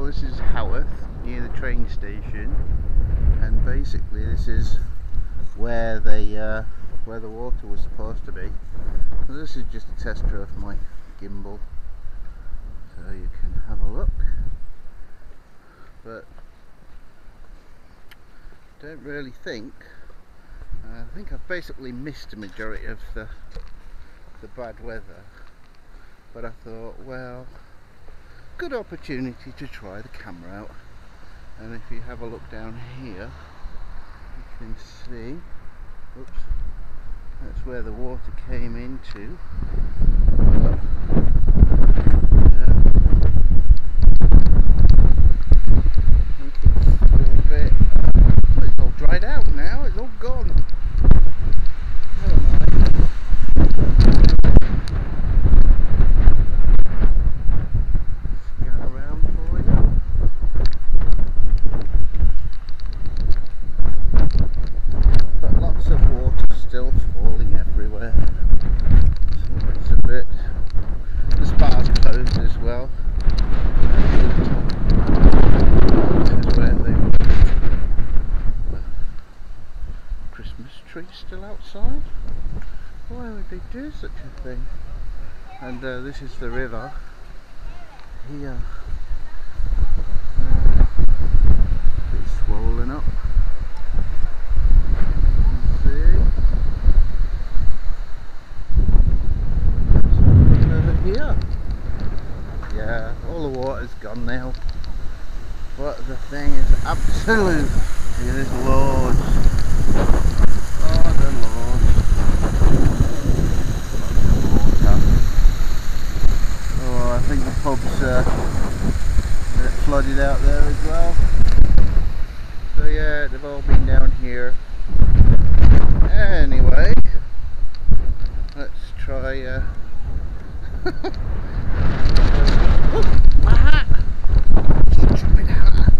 this is Haworth, near the train station, and basically this is where the water was supposed to be. So this is just a tester of my gimbal, so you can have a look. But don't really think. I think I've basically missed the majority of the bad weather. But I thought, well, good opportunity to try the camera out. And if you have a look down here, you can see, oops, that's where the water came into. I think it's still a bit, well, it's all dried out now, it's all gone. Never mind. Scan around for you. But lots of water still falling everywhere. So it's a bit, the spa's closed as well. This is where they put the Christmas tree still outside. Why would they do such a thing? And this is the river here. It's swollen up. See? Over here. Yeah, all the water's gone now. But the thing is absolute. There's loads. Oh, the loads. Oh, I think the pub's a bit flooded out there as well. So yeah, they've all been down here. Anyway, let's try oh, my hat! Stupid hat!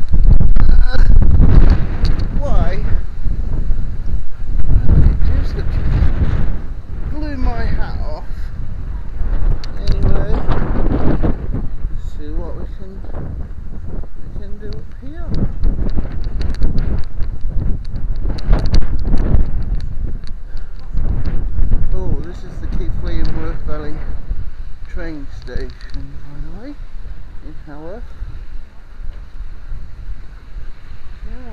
Why? What did it do? Such blew my hat off. Anyway, let's see what we can do up here. Oh, this is the Haworth Valley train station, by the way, in Haworth. Yeah.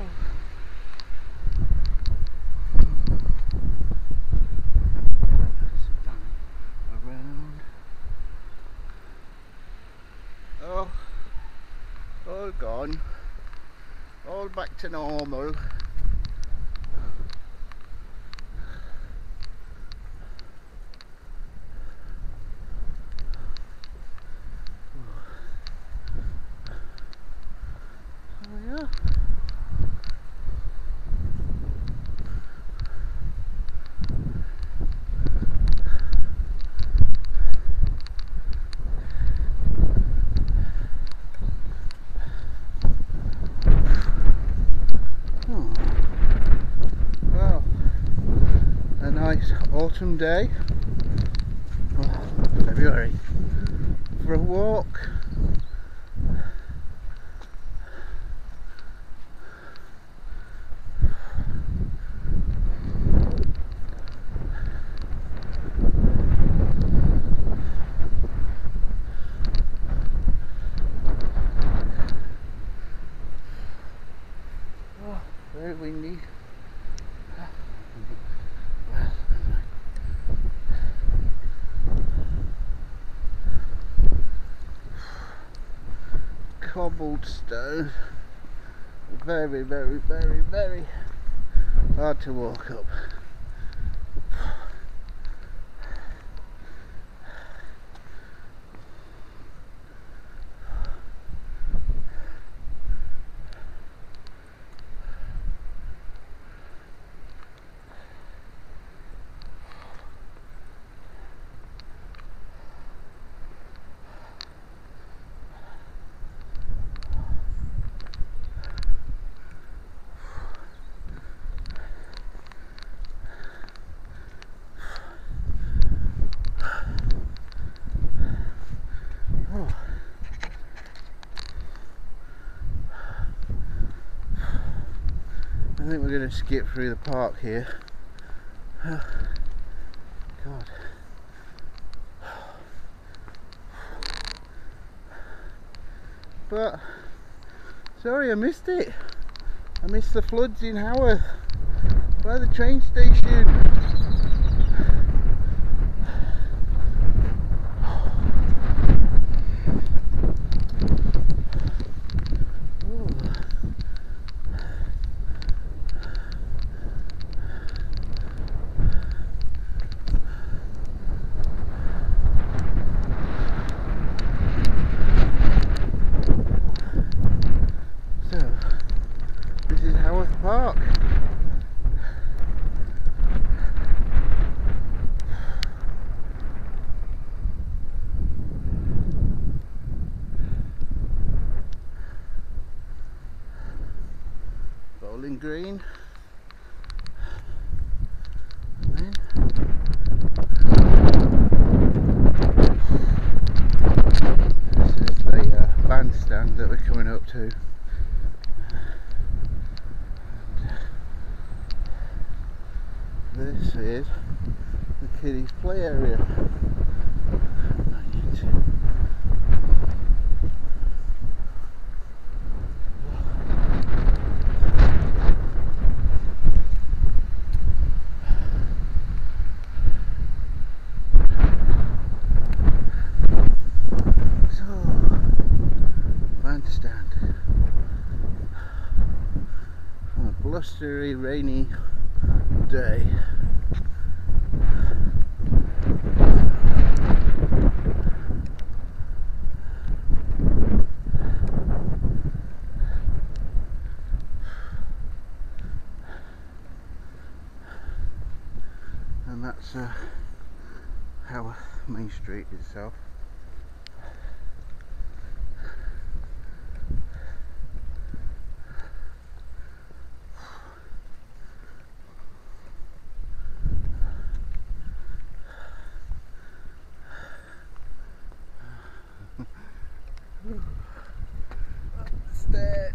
Around. Oh, all gone. All back to normal. Oh yeah. Well, a nice autumn day, February, for a walk. Oh, very windy. Cobbled stone, very, very, very, very hard to walk up. I think we're going to skip through the park here. Oh, God. But sorry, I missed it. I missed the floods in Haworth by the train station. So, this is Haworth Park. Bowling green. And then this is the bandstand that we're coming up to. This is the kiddies play area. Bandstand on a blustery, rainy day. And that's Haworth Main Street itself. Up the steps.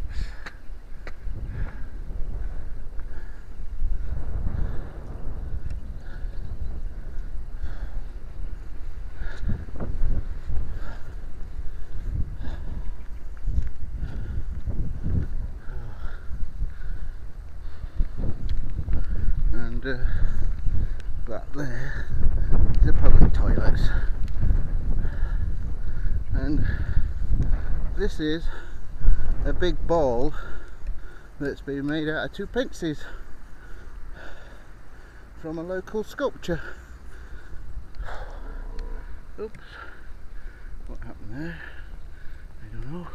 And back there is the public toilets. And this is a big ball that's been made out of 2 pences from a local sculpture. Oops, what happened there? I don't know.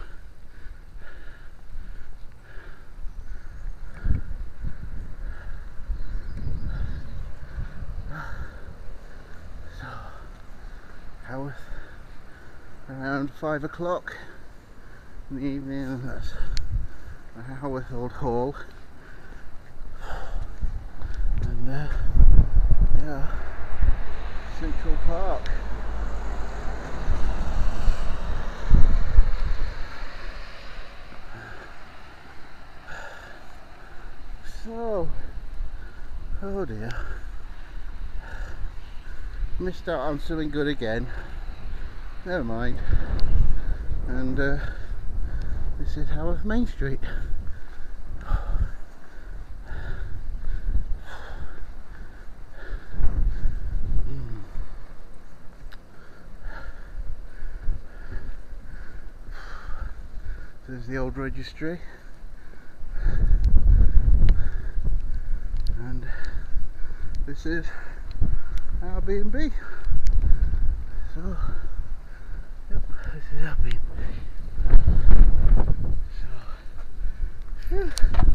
So, Haworth, around 5 o'clock in the evening, that's the Haworth Old Hall. And yeah, Central Park. So, oh dear, missed out on something good again. Never mind. And this is Haworth Main Street. There's the old registry. And this is our B&B. So, yep, this is our B&B. So,